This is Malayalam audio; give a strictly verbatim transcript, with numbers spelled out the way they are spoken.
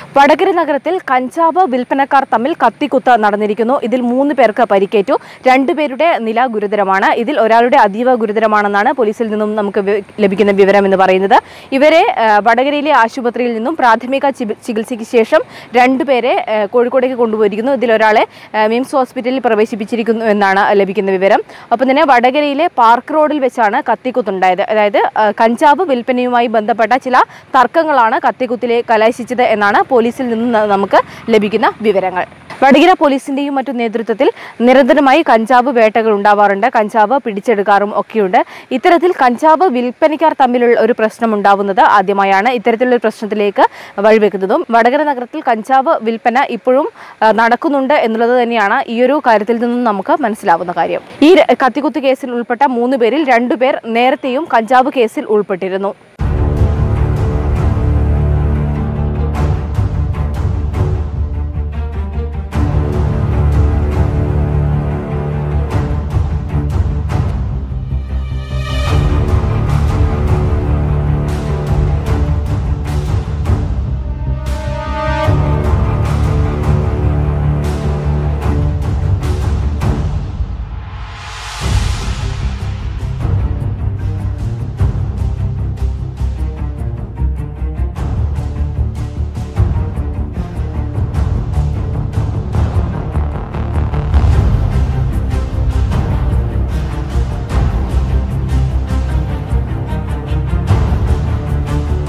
വടകര നഗരത്തിൽ കഞ്ചാവ് വിൽപ്പനക്കാർ തമ്മിൽ കത്തിക്കുത്ത് നടന്നിരിക്കുന്നു. ഇതിൽ മൂന്ന് പേർക്ക് പരിക്കേറ്റു. രണ്ടുപേരുടെ നില ഗുരുതരമാണ്. ഇതിൽ ഒരാളുടെ അതീവ ഗുരുതരമാണെന്നാണ് പോലീസിൽ നിന്നും നമുക്ക് ലഭിക്കുന്ന വിവരം എന്ന് പറയുന്നത്. ഇവരെ വടകരയിലെ ആശുപത്രിയിൽ നിന്നും പ്രാഥമിക ചികിത്സയ്ക്ക് ശേഷം രണ്ടുപേരെ കോഴിക്കോടേക്ക് കൊണ്ടുപോയിരിക്കുന്നു. ഇതിലൊരാളെ മിംസ് ഹോസ്പിറ്റലിൽ പ്രവേശിപ്പിച്ചിരിക്കുന്നു എന്നാണ് ലഭിക്കുന്ന വിവരം. ഒപ്പം തന്നെ വടകരയിലെ പാർക്ക് റോഡിൽ വെച്ചാണ് കത്തിക്കുത്തുണ്ടായത്. അതായത് കഞ്ചാവ് വിൽപ്പനയുമായി ബന്ധപ്പെട്ട ചില തർക്കങ്ങളാണ് കത്തിക്കുത്തിലെ കലാശിച്ചത് എന്നാണ് പോലീസിൽ നിന്നും നമുക്ക് ലഭിക്കുന്ന വിവരങ്ങൾ. വടകര പോലീസിന്റെയും മറ്റു നേതൃത്വത്തിൽ നിരന്തരമായി കഞ്ചാവ് വേട്ടകൾ ഉണ്ടാവാറുണ്ട്. കഞ്ചാവ് പിടിച്ചെടുക്കാറും ഒക്കെയുണ്ട്. ഇത്തരത്തിൽ കഞ്ചാവ് വിൽപ്പനക്കാർ തമ്മിലുള്ള ഒരു പ്രശ്നം ഉണ്ടാവുന്നത് ആദ്യമായാണ് ഇത്തരത്തിലുള്ള പ്രശ്നത്തിലേക്ക് വഴിവെക്കുന്നതും. വടകര നഗരത്തിൽ കഞ്ചാവ് വിൽപ്പന ഇപ്പോഴും നടക്കുന്നുണ്ട് എന്നുള്ളത് തന്നെയാണ് ഈ ഒരു കാര്യത്തിൽ നിന്നും നമുക്ക് മനസ്സിലാവുന്ന കാര്യം. ഈ കത്തിക്കുത്ത് കേസിൽ ഉൾപ്പെട്ട മൂന്ന് പേരിൽ രണ്ടുപേർ നേരത്തെയും കഞ്ചാവ് കേസിൽ ഉൾപ്പെട്ടിരുന്നു.